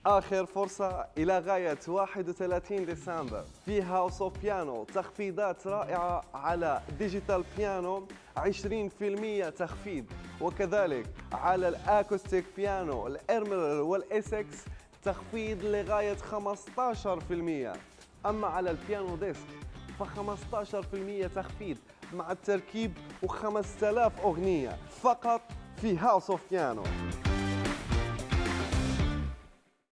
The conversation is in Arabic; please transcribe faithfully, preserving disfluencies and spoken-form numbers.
آخر فرصة إلى غاية واحد وثلاثين ديسمبر في هاوس اوف بيانو، تخفيضات رائعة على ديجيتال بيانو عشرين بالمئة تخفيض، وكذلك على الأكوستيك بيانو الإرميرال والإسكس تخفيض لغاية خمسة عشر بالمئة. أما على البيانو ديسك ف خمسة عشر بالمئة تخفيض مع التركيب و خمسة آلاف أغنية فقط في هاوس اوف بيانو.